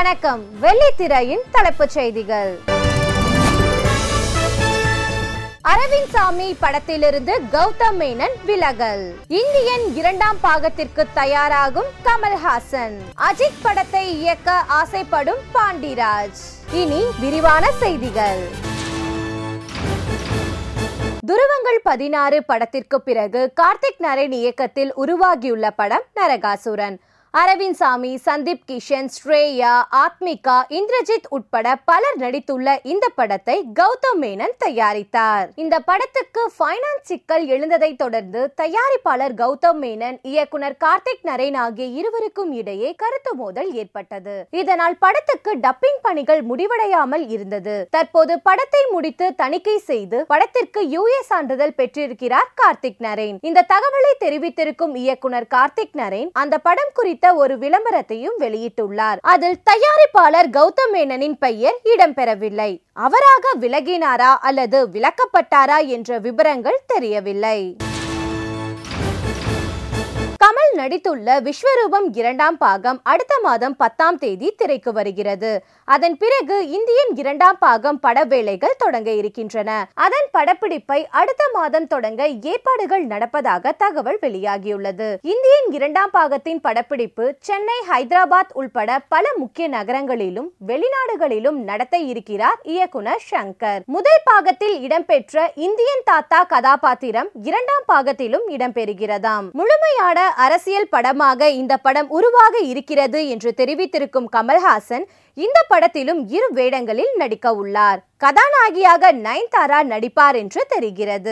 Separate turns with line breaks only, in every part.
வணக்கம். வெள்ளித்திரையின் தலைப்புச் செய்திகள். அரவிந்த் சாமி படத்திலிருந்து கௌதம் மேனன் விலகல். இந்தியன் 2ஆம் பாகத்திற்கு தயாராகும் கமல்ஹாசன். அஜித் படத்தை இயக்க ஆசைப்படும் பாண்டிராஜ். இனி விரிவான செய்திகள். துருவங்கள் 16 படத்திற்கு பிறகு கார்த்திக் நரேன் இயக்கத்தில் உருவாகியுள்ள படம் நரகாசுரன். அரவிந்த் சாமி, சந்தீப் கிஷன், ஸ்ரேயா, ஆத்மிகா, இந்திரஜித் உட்பட பலர் நடித்துள்ள இந்த படத்தை கௌதம் மேனன் தயாரித்தார். இந்த படத்துக்கு ஃபைனான்ஸ் சிக்கல் எழுந்ததை தொடர்ந்து தயாரிப்பாளர் கௌதம் மேனன், இயக்குனர் கார்த்திக் நரேன் ஆகிய இருவருக்கும் இடையே கருத்து மோதல் ஏற்பட்டது. இதனால் படத்துக்கு டப்பிங் பணிகள் முடிவடையாமல் இருந்தது. தற்போது படத்தை முடித்து தணிக்கை செய்து படத்திற்கு UA சான்றிதழ் பெற்றிருக்கிறார் கார்த்திக் நரேன். இந்த தகவலை தெரிவித்திருக்கும் இயக்குனர் கார்த்திக் நரேன் அந்த படம் குறித்து ஒரு விளம்பரத்தையும் வெளியிட்டுள்ளார். அதில் தயாரிப்பாளர் கௌதம் மேனனின் பெயர் இடம்பெறவில்லை. அவராக விலகினாரா அல்லது விலக்கப்பட்டாரா என்ற விவரங்கள் தெரியவில்லை. கமல் நடித்துள்ள விஸ்வரூபம் 2ஆம் பாகம் அடுத்த மாதம் 10ஆம் தேதி திரைக்கு வருகிறது. அதன் பிறகு இந்தியன் 2ஆம் பாகம் பட வேலைகள் தொடங்க இருக்கின்றன. அதன் படப்பிடிப்பை அடுத்த மாதம் தொடங்க ஏற்பாடுகள் நடப்பதாக தகவல் வெளியாகியுள்ளது. இந்தியன் 2ஆம் பாகத்தின் படப்பிடிப்பு சென்னை, ஹைதராபாத் உள்பட பல முக்கிய நகரங்களிலும் வெளிநாடுகளிலும் நடத்த இருக்கிறார் இயக்குனர் சங்கர். முதல் பாகத்தில் இடம்பெற்ற இந்தியன் தாத்தா கதாபாத்திரம் 2ஆம் பாகத்திலும் இடம்பெறுகிறதாம். முழுமையான அரசியல் படமாக இந்த படம் உருவாக இருக்கிறது என்று தெரிவித்திருக்கும் கமல்ஹாசன் இந்த படத்திலும் 2 வேடங்களில் நடிக்க உள்ளார். கதாநாயகியாக நயன்தாரா நடிப்பார் என்று தெரிகிறது.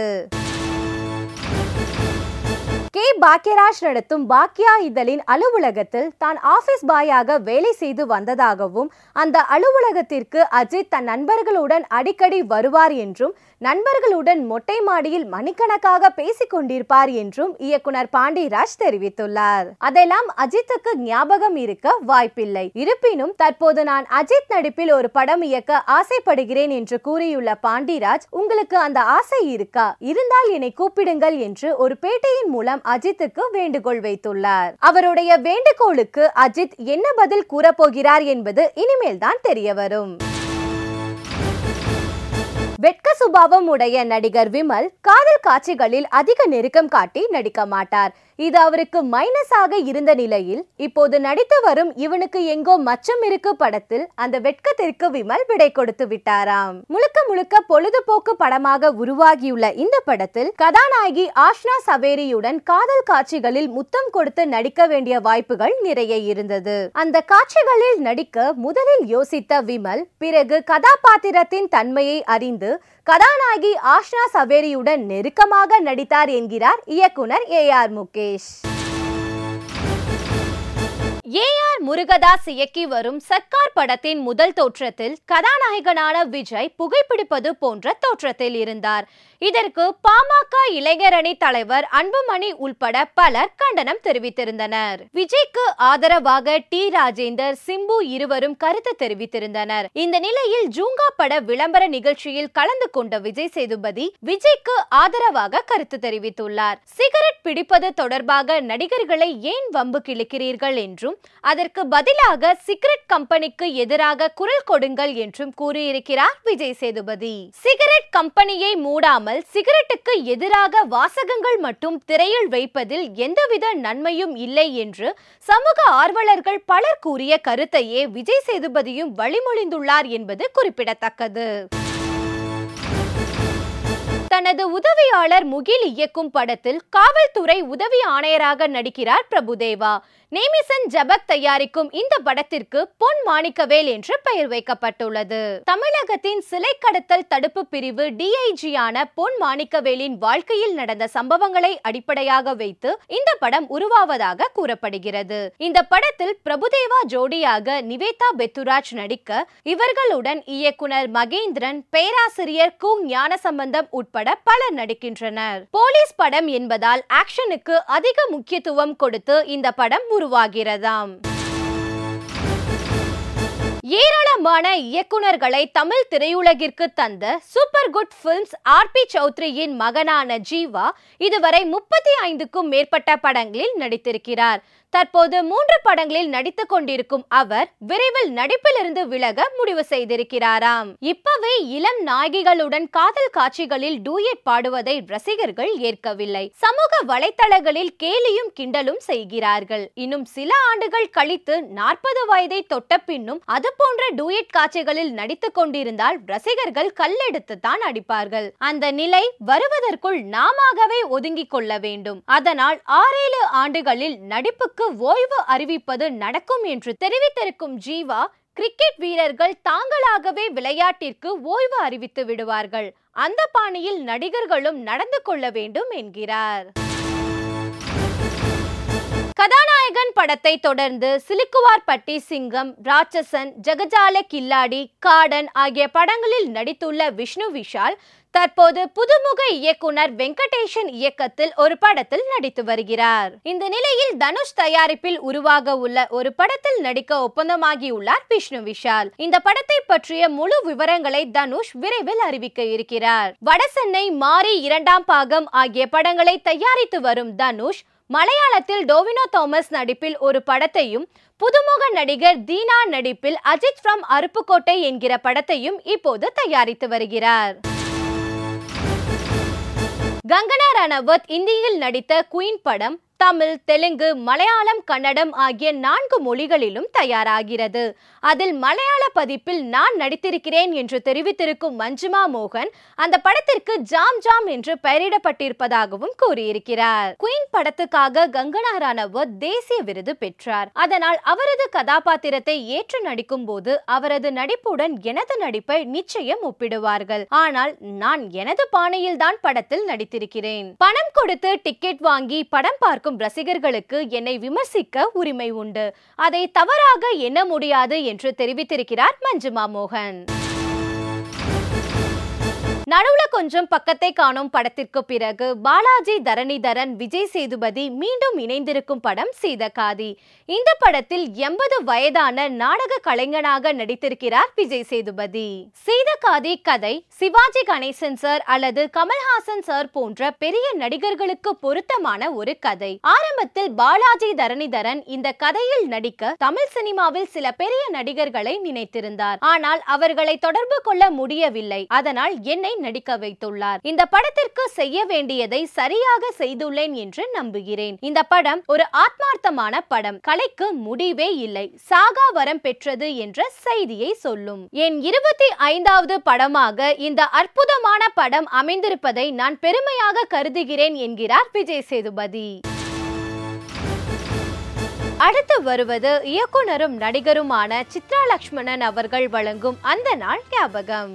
பாக்யராஜ் நடத்தும் பாக்யா இதழின் அலுவலகத்தில் தான் ஆபீஸ் பாயாக வேலை செய்து வந்ததாகவும் அந்த அலுவலகத்திற்கு அஜித் தன் நண்பர்களுடன் அடிக்கடி வருவார் என்றும் நண்பர்களுடன் மொட்டை மாடியில் மணிக்கணக்காக பேசிக் கொண்டிருப்பார் என்றும் இயக்குனர் பாண்டிராஜ் தெரிவித்துள்ளார். அதெல்லாம் அஜித்துக்கு ஞாபகம் இருக்க வாய்ப்பில்லை. இருப்பினும் தற்போது நான் அஜித் நடிப்பில் ஒரு படம் இயக்க ஆசைப்படுகிறேன் என்று கூறியுள்ள பாண்டிராஜ், உங்களுக்கு அந்த ஆசை இருக்கா? இருந்தால் என்னை கூப்பிடுங்கள் என்று ஒரு பேட்டியின் மூலம் அஜித்துக்கு வேண்டுகோள் வைத்துள்ளார். அவருடைய வேண்டுகோளுக்கு அஜித் என்ன பதில் கூறப்போகிறார் என்பது இனிமேல் தான் தெரிய வரும். வெட்க சுபாவம் உடைய நடிகர் விமல் காதல் காட்சிகளில் அதிக நெருக்கம் காட்டி நடிக்க மாட்டார். இது அவருக்கு மைனஸாக இருந்த நிலையில் இப்போது நடித்து வரும் இவனுக்கு எங்கோ மச்சம் இருக்கு படத்தில் அந்த வெட்கத்திற்கு விமல் விடை கொடுத்து விட்டாராம். முழுக்க முழுக்க பொழுதுபோக்கு படமாக உருவாகியுள்ள இந்த படத்தில் கதாநாயகி ஆஷ்னா சவேரியுடன் காதல் காட்சிகளில் முத்தம் கொடுத்து நடிக்க வேண்டிய வாய்ப்புகள் நிறைய இருந்தது. அந்த காட்சிகளில் நடிக்க முதலில் யோசித்த விமல் பிறகு கதாபாத்திரத்தின் தன்மையை அறிந்து கதாநாயகி ஆஷ்னா சவேரியுடன் நெருக்கமாக நடித்தார் என்கிறார் இயக்குனர் AR முகேஷ். AR முருகதாஸ் இயக்கி வரும் சர்க்கார் படத்தின் முதல் தோற்றத்தில் கதாநாயகனான விஜய் புகைப்பிடிப்பது போன்ற தோற்றத்தில் இருந்தார். இதற்கு பாமக இளைஞரணி தலைவர் அன்புமணி உள்பட பலர் கண்டனம் தெரிவித்திருந்தனர். விஜய்க்கு ஆதரவாக டி ராஜேந்தர், சிம்பு இருவரும் கருத்து தெரிவித்திருந்தனர். இந்த நிலையில் ஜூங்கா பட விளம்பர நிகழ்ச்சியில் கலந்து கொண்ட விஜய் சேதுபதி விஜய்க்கு ஆதரவாக கருத்து தெரிவித்துள்ளார். சிகரெட் பிடிப்பது தொடர்பாக நடிகர்களை ஏன் வம்பு கிழக்கிறீர்கள் என்றும் அதற்கு பதிலாக சிகரெட் கம்பெனிக்கு எதிராக குரல் கொடுங்கள் என்றும் கூறியிருக்கிறார் விஜய் சேதுபதி. சிகரெட் கம்பெனியை மூடாமல் சிகரெட்டுக்கு எதிராக வாசகங்கள் மட்டும் திரையில் வைப்பதில் எந்தவித நன்மையும் இல்லை என்று சமூக ஆர்வலர்கள் பலர் கூறிய கருத்தையே விஜய் சேதுபதியும் வழிமொழிந்துள்ளார் என்பது குறிப்பிடத்தக்கது. தனது உதவியாளர் முகில் இயக்கும் படத்தில் காவல்துறை உதவி ஆணையராக நடிக்கிறார் பிரபுதேவா. நேமிசன் ஜபக் தயாரிக்கும் இந்த படத்திற்கு பொன் மாணிக்கவேல் என்று பெயர் வைக்கப்பட்டுள்ளது. தமிழகத்தின் சிலை கடத்தல் தடுப்பு பிரிவு DIG-யான பொன் மாணிக்கவேலின் வாழ்க்கையில் நடந்த சம்பவங்களை அடிப்படையாக வைத்து இந்த படம் உருவாவதாக கூறப்படுகிறது. இந்த படத்தில் பிரபுதேவா ஜோடியாக நிவேதா பெத்துராஜ் நடிக்க இவர்களுடன் இயக்குனர் மகேந்திரன், பேராசிரியர் கு ஞானசம்பந்தம் உட்பட பலர் நடிக்கின்றனர். போலீஸ் படம் என்பதால் ஆக்ஷனுக்கு அதிக முக்கியத்துவம் கொடுத்து இந்த படம் உருவாகிறதாம். ஏராளமான இயக்குனர்களை தமிழ் திரையுலகிற்கு தந்த சூப்பர் குட் பிலிம்ஸ் RP சௌத்ரியின் மகனான ஜீவா இதுவரை 35க்கும் மேற்பட்ட படங்களில் நடித்திருக்கிறார். தற்போது 3 படங்களில் நடித்துக் கொண்டிருக்கும் அவர் விரைவில் நடிப்பிலிருந்து விலக முடிவு செய்திருக்கிறாராம். இப்பவே இளம் நாயகிகளுடன் காதல் காட்சிகளில் டூயட் பாடுவதை ரசிகர்கள் ஏற்கவில்லை. சமூக வலைத்தளங்களில் கேலியும் கிண்டலும் செய்கிறார்கள். இன்னும் சில ஆண்டுகள் கழித்து 40 வயதை தொட்ட பின்னும் அது போன்ற டூயட் காட்சிகளில் நடித்துக் கொண்டிருந்தால் ரசிகர்கள் கல்லெடுத்துத்தான் அடிப்பார்கள். அந்த நிலை வருவதற்குள் நாமாகவே ஒதுங்கிக் கொள்ள வேண்டும். அதனால் 6-7 ஆண்டுகளில் நடிப்புக்கு ஓய்வு அறிவிப்பது நடக்கும் என்று தெரிவித்திருக்கும் ஜீவா, கிரிக்கெட் வீரர்கள் தாங்களாகவே விளையாட்டிற்கு ஓய்வு அறிவித்து விடுவார்கள். அந்த பாணியில் நடிகர்களும் நடந்து கொள்ள வேண்டும் என்கிறார். கதாநாயகன் படத்தை தொடர்ந்து சிலுக்குவார்பட்டி சிங்கம், ராட்சசன், ஜகஜால கில்லாடி, காடன் ஆகிய படங்களில் நடித்துள்ள விஷ்ணு விஷால் தற்போது புதுமுக இயக்குனர் வெங்கடேஷன் இயக்கத்தில் ஒரு படத்தில் நடித்து வருகிறார். இந்த நிலையில் தனுஷ் தயாரிப்பில் உருவாக உள்ள ஒரு படத்தில் நடிக்க ஒப்பந்தமாகியுள்ளார் விஷ்ணு விஷால். இந்த படத்தை பற்றிய முழு விவரங்களை தனுஷ் விரைவில் அறிவிக்க இருக்கிறார். வடசென்னை, மாரி 2ஆம் பாகம் ஆகிய படங்களை தயாரித்து வரும் தனுஷ் மலையாளத்தில் டோவினோ தாமஸ் நடிப்பில் ஒரு படத்தையும், புதுமுக நடிகர் தீனா நடிப்பில் அஜித் ஃப்ரம் அருப்புக்கோட்டை என்கிற படத்தையும் இப்போது தயாரித்து வருகிறார். கங்கனா ரணவத் இந்தியில் நடித்த குயின் படம் தமிழ், தெலுங்கு, மலையாளம், கன்னடம் ஆகிய 4 மொழிகளிலும் தயாராகிறது. அதில் மலையாள பதிப்பில் நான் நடித்திருக்கிறேன் என்று தெரிவித்திருக்கும் மஞ்சிமா மோகன் அந்த படத்திற்கு ஜாம் ஜாம் என்று பெயரிடப்பட்டிருப்பதாகவும் கூறியிருக்கிறார். குயின் படத்துக்காக கங்கனா ரணவத் தேசிய விருது பெற்றார். அதனால் அவரது கதாபாத்திரத்தை ஏற்று நடிக்கும் போது அவரது நடிப்புடன் எனது நடிப்பை நிச்சயம் ஒப்பிடுவார்கள். ஆனால் நான் எனது பாணியில் தான் படத்தில் நடித்திருக்கிறேன். பணம் கொடுத்து டிக்கெட் வாங்கி படம் பார்க்கும் ரசிகர்களுக்கு என்னை விமர்சிக்க உரிமை உண்டு. அதை தவறாக எண்ண முடியாது என்று தெரிவித்திருக்கிறார் மஞ்சிமா மோகன். நடுவுல கொஞ்சம் பக்கத்தை காணும் படத்திற்கு பிறகு பாலாஜி, தரணிதரன், விஜய் சேதுபதி மீண்டும் இணைந்திருக்கும் படம் சீதக்காதி. இந்த படத்தில் 80 வயதான நாடக கலைஞனாக நடித்திருக்கிறார் விஜய் சேதுபதி. சீதக்காதி கதை சிவாஜி கணேசன் சார் அல்லது கமல்ஹாசன் சார் போன்ற பெரிய நடிகர்களுக்கு பொருத்தமான ஒரு கதை. ஆரம்பத்தில் பாலாஜி, தரணிதரன் இந்த கதையில் நடிக்க தமிழ் சினிமாவில் சில பெரிய நடிகர்களை நினைத்திருந்தார். ஆனால் அவர்களை தொடர்பு கொள்ள முடியவில்லை. அதனால் என்னை நடிக்க வைத்துள்ளார். இந்த படத்திற்கு செய்ய வேண்டியதை சரியாக செய்துள்ளேன் என்று நம்புகிறேன். இந்த படம் ஒரு ஆத்மார்த்தமான படம். கலைக்கு முடிவே இல்லை, சாகா வரம் பெற்றது என்ற செய்தியை சொல்லும். என் 25வது படமாக இந்த அற்புதமான படம் அமைந்திருப்பதை நான் பெருமையாக கருதுகிறேன் என்கிறார் விஜய் சேதுபதி. அடுத்து வருவது இயக்குனரும் நடிகருமான சித்ரா லக்ஷ்மணன் அவர்கள் வழங்கும் அந்த நாள் ஞாபகம்.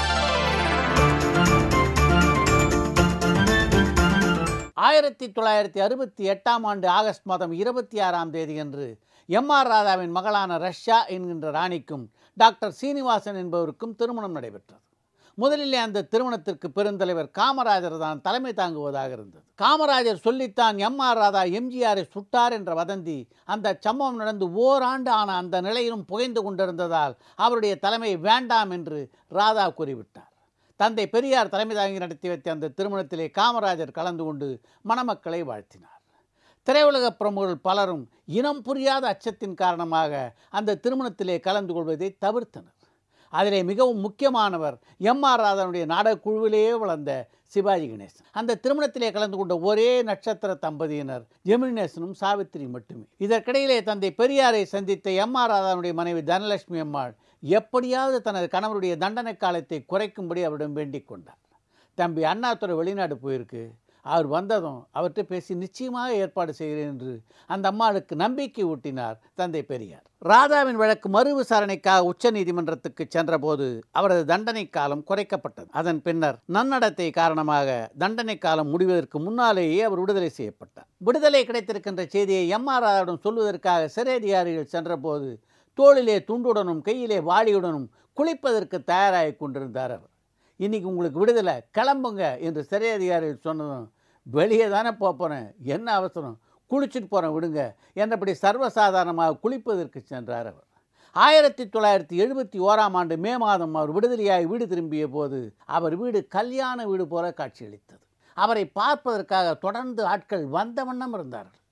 1968ஆம் ஆண்டு ஆகஸ்ட் மாதம் 26ஆம் தேதியன்று எம்.ஆர். ராதாவின் மகளான ரஷ்யா என்கின்ற ராணிக்கும் டாக்டர் சீனிவாசன் என்பவருக்கும் திருமணம் நடைபெற்றது. முதலிலே அந்த திருமணத்திற்கு பெருந்தலைவர் காமராஜர் தான் தலைமை தாங்குவதாக இருந்தது. காமராஜர் சொல்லித்தான் எம்.ஆர். ராதா எம்ஜிஆரை சுட்டார் என்ற வதந்தி அந்த சம்பவம் நடந்து ஓராண்டு ஆன அந்த நிலையிலும் புகைந்து கொண்டிருந்ததால் அவருடைய தலைமை வேண்டாம் என்று ராதா கூறிவிட்டார். தந்தை பெரியார் தலைமை தாங்கி நடத்தி வைத்த அந்த திருமணத்திலே காமராஜர் கலந்து கொண்டு மணமக்களை வாழ்த்தினார். திரையுலக பிரமுகர்கள் பலரும் இனம் புரியாத அச்சத்தின் காரணமாக அந்த திருமணத்திலே கலந்து கொள்வதை தவிர்த்தனர். அதிலே மிகவும் முக்கியமானவர் எம்.ஆர். ராதாவுடைய நாடக குழுவிலேயே வளர்ந்த சிவாஜி கணேசன். அந்த திருமணத்திலே கலந்து கொண்ட ஒரே நட்சத்திர தம்பதியினர் ஜெமினிநேசனும் சாவித்திரி மட்டுமே. இதற்கிடையிலே தந்தை பெரியாரை சந்தித்த எம்.ஆர். ராதாவுடைய மனைவி தனலட்சுமி அம்மாள் எப்படியாவது தனது கணவருடைய தண்டனை காலத்தை குறைக்கும்படி அவரிடம் வேண்டிக் கொண்டார். தம்பி அண்ணாதுரை வெளிநாடு போயிருக்கு, அவர் வந்ததும் அவர்கிட்ட பேசி நிச்சயமாக ஏற்பாடு செய்கிறேன் என்று அந்த அம்மாளுக்கு நம்பிக்கை ஊட்டினார் தந்தை பெரியார். ராதாவின் வழக்கு மறு விசாரணைக்காக உச்ச நீதிமன்றத்துக்கு சென்றபோது அவரது தண்டனை காலம் குறைக்கப்பட்டது. அதன் பின்னர் நன்னடத்தை காரணமாக தண்டனை காலம் முடிவதற்கு முன்னாலேயே அவர் விடுதலை செய்யப்பட்டார். விடுதலை கிடைத்திருக்கின்ற செய்தியை எம்.ஆர். ராதாவிடம் சொல்வதற்காக சிறை அதிகாரிகள் சென்றபோது தோளிலே துண்டுடனும் கையிலே வாளியுடனும் குளிப்பதற்கு தயாராகி கொண்டிருந்தார் அவர். இன்னைக்கு உங்களுக்கு விடுதலை, கிளம்புங்க என்று சிறை அதிகாரிகள் சொன்னதும் வெளியே தானே போகிறேன், என்ன அவசரம், குளிச்சுட்டு போகிறேன் விடுங்க என்றபடி சர்வசாதாரணமாக குளிப்பதற்கு சென்றார் அவர். 1971ஆம் ஆண்டு மே மாதம் அவர் விடுதலையாகி வீடு திரும்பிய போது அவர் வீடு கல்யாண வீடு போல காட்சியளித்தது. அவரை பார்ப்பதற்காக தொடர்ந்து ஆட்கள் வந்த வண்ணம் இருந்தார்கள்.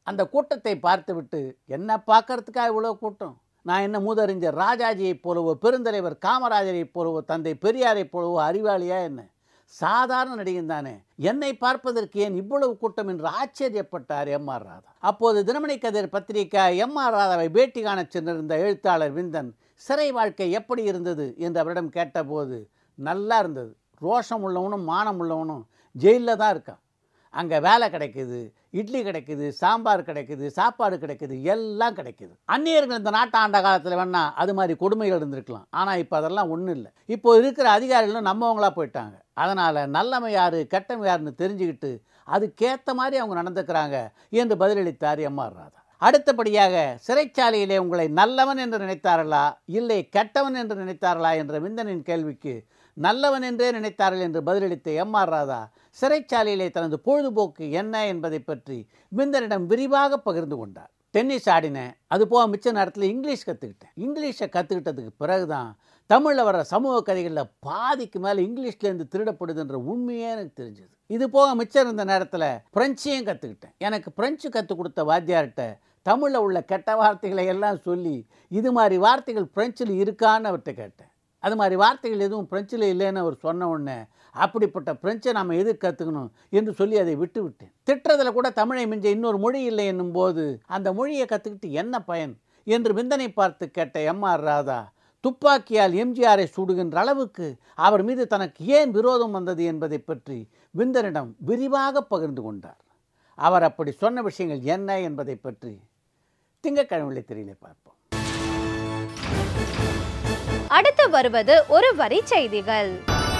அந்த கூட்டத்தை பார்த்துவிட்டு, என்ன பார்க்கறதுக்கா இவ்வளோ கூட்டம்? நான் என்ன மூதறிஞர் ராஜாஜியைப் போலவோ, பெருந்தலைவர் காமராஜரைப் போலவோ, தந்தை பெரியாரைப் போலவோ அறிவாளியா என்ன? சாதாரண நடிகன் தானே, என்னை பார்ப்பதற்கு ஏன் இவ்வளவு கூட்டம் என்று ஆச்சரியப்பட்டார் எம்.ஆர். ராதா. அப்போது தினமணி கதிர் பத்திரிகை எம்.ஆர். ராதாவை பேட்டி காணச் சென்றிருந்த எழுத்தாளர் விந்தன் சிறை வாழ்க்கை எப்படி இருந்தது என்று அவரிடம் கேட்டபோது, நல்லா இருந்தது, ரோஷம் உள்ளவனும் மானம் உள்ளவனும் ஜெயிலில் தான் இருக்கான். அங்கே வேலை கிடைக்குது, இட்லி கிடைக்குது, சாம்பார் கிடைக்குது, சாப்பாடு கிடைக்குது, எல்லாம் கிடைக்குது. அந்நியர்கள் இந்த நாட்டை ஆண்ட காலத்தில் வேணா அது மாதிரி கொடுமைகள் இருந்திருக்கலாம். ஆனால் இப்போ அதெல்லாம் ஒன்றும் இல்லை. இப்போ இருக்கிற அதிகாரிகளும் நம்மவங்களா போயிட்டாங்க. அதனால் நல்லவன் யாரு கெட்டவன் யாருன்னு தெரிஞ்சுக்கிட்டு அதுக்கேற்ற மாதிரி அவங்க நடந்துக்கிறாங்க என்று பதிலளித்தார் எம்.ஆர். ராதா. அடுத்தபடியாக, சிறைச்சாலையிலே உங்களை நல்லவன் என்று நினைத்தார்களா இல்லை கெட்டவன் என்று நினைத்தார்களா என்ற விந்தனின் கேள்விக்கு நல்லவன் என்றே நினைத்தார்கள் என்று பதிலளித்த எம்.ஆர். ராதா சிறைச்சாலையிலே தனது பொழுதுபோக்கு என்ன என்பதை பற்றி விந்தனிடம் விரிவாக பகிர்ந்து கொண்டார். டென்னிஸ் ஆடினேன், அதுபோக மிச்ச நேரத்தில் இங்கிலீஷ் கற்றுக்கிட்டேன். இங்கிலீஷை கற்றுக்கிட்டதுக்கு பிறகுதான் தமிழில் வர சமூக கதைகளில் பாதிக்கு மேலே இங்கிலீஷ்லேருந்து திருடப்படுதுன்ற உண்மையே எனக்கு தெரிஞ்சது. இது போக மிச்சம் இருந்த நேரத்தில் பிரெஞ்சையும் கற்றுக்கிட்டேன். எனக்கு பிரெஞ்சு கற்றுக் கொடுத்த வாத்தியார்கிட்ட தமிழில் உள்ள கெட்ட வார்த்தைகளை எல்லாம் சொல்லி, இது மாதிரி வார்த்தைகள் பிரெஞ்சில் இருக்கான்னு அவர்கிட்ட கேட்டேன். அது மாதிரி வார்த்தைகள் எதுவும் பிரெஞ்சில் இல்லைன்னு அவர் சொன்ன உடனே, அப்படிப்பட்ட பிரெஞ்சை நம்ம எது கற்றுக்கணும் என்று சொல்லி அதை விட்டு விட்டேன். திட்டுறதில் கூட தமிழை மிஞ்ச இன்னொரு மொழி இல்லை என்னும் போது அந்த மொழியை கற்றுக்கிட்டு என்ன பயன் என்று விந்தனை பார்த்து கேட்ட எம்.ஆர். ராதா, துப்பாக்கியால் எம்ஜிஆரை சுடுகின்ற அளவுக்கு அவர் மீது தனக்கு ஏன் விரோதம் வந்தது என்பதை பற்றி விந்தனிடம் விரிவாக பகிர்ந்து கொண்டார். அவர் அப்படி சொன்ன விஷயங்கள் என்ன என்பதை பற்றி திங்கட்கிழமை திரையிலே பார்ப்போம்.
அடுத்து வருவது ஒரு வரி செய்திகள்.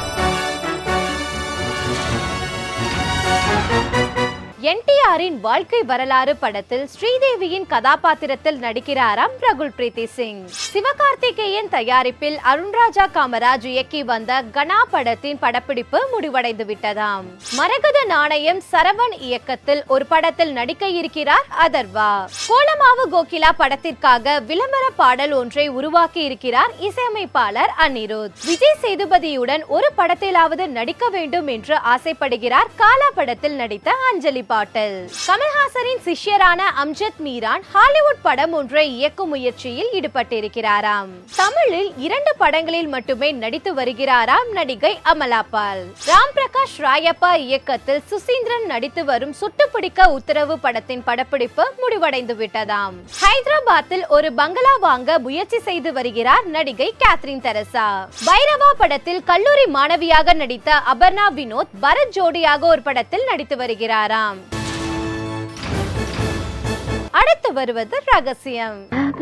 என்டிஆரின் வாழ்க்கை வரலாறு படத்தில் ஸ்ரீதேவியின் கதாபாத்திரத்தில் நடிக்கிறாராம் ரகுல் பிரீத்தி சிங். சிவகார்த்திகேயன் தயாரிப்பில் அருண்ராஜா காமராஜ் இயக்கி வந்த கனா படத்தின் படப்பிடிப்பு முடிவடைந்து விட்டதாம். மரகத நாணயம் சரவண் இயக்கத்தில் ஒரு படத்தில் நடிக்க இருக்கிறார் அதர்வா. கோலமாவு கோகிலா படத்திற்காக விளம்பர பாடல் ஒன்றை உருவாக்கி இருக்கிறார் இசையமைப்பாளர் அனிருத். விஜய் சேதுபதியுடன் ஒரு படத்திலாவது நடிக்க வேண்டும் என்று ஆசைப்படுகிறார் காலா படத்தில் நடித்த அஞ்சலி பாட்டல். கமல்ஹாசனின் சிஷ்யரான அம்ஜத் மீரான் ஹாலிவுட் படம் ஒன்றை இயக்கும் முயற்சியில் ஈடுபட்டிருக்கிறாராம். தமிழில் 2 படங்களில் மட்டுமே நடித்து வருகிறாராம் நடிகை அமலா பால். ராம் பிரகாஷ் ராயப்பா இயக்கத்தில் சுசீந்திரன் நடித்து வரும் சுட்டுப்பிடிக்க உத்தரவு படத்தின் படப்பிடிப்பு முடிவடைந்து விட்டதாம். ஹைதராபாத்தில் ஒரு பங்களா வாங்க முயற்சி செய்து வருகிறார் நடிகை கேத்ரின் தெரசா. பைரவா படத்தில் கல்லூரி மாணவியாக நடித்த அபர்ணா வினோத் பரத் ஜோடியாக ஒரு படத்தில் நடித்து வருகிறாராம். அடுத்து வருவது ரகசியம்.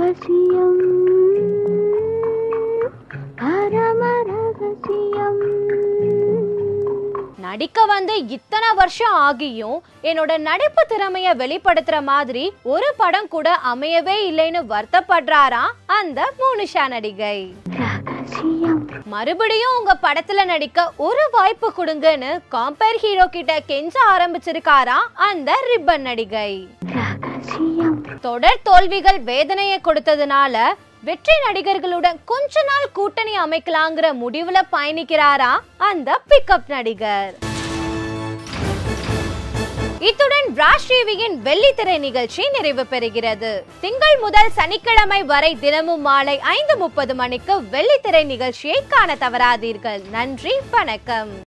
நடிக்க வந்து இத்தனை வருஷம் ஆகியும் என்னோட நடிப்பு திறமைய வெளிப்படுத்துற மாதிரி ஒரு படம் கூட அமையவே இல்லைன்னு வருத்தப்படுறாராம் அந்த மோனிஷா நடிகை. மறுபடியும் உங்க படத்துல நடிக்க ஒரு வாய்ப்பு கொடுங்கன்னு காம்பேர் ஹீரோ கிட்ட கெஞ்ச ஆரம்பிச்சிருக்காராம் அந்த ரிப்பன் நடிகை. தொடர் தோல்விகள் வேதனையை கொடுத்ததுனால வெற்றி நடிகர்களுடன் கொஞ்ச நாள் கூட்டணி அமைக்கலாங்கிற முடிவுல பயணிக்கிறாரா அந்த பிக்கப் நடிகர். இத்துடன் ராஜ் டிவியின் வெள்ளித்திரை நிகழ்ச்சி நிறைவு பெறுகிறது. திங்கள் முதல் சனிக்கிழமை வரை தினமும் மாலை 5:30 மணிக்கு வெள்ளித்திரை நிகழ்ச்சியை காண தவறாதீர்கள். நன்றி, வணக்கம்.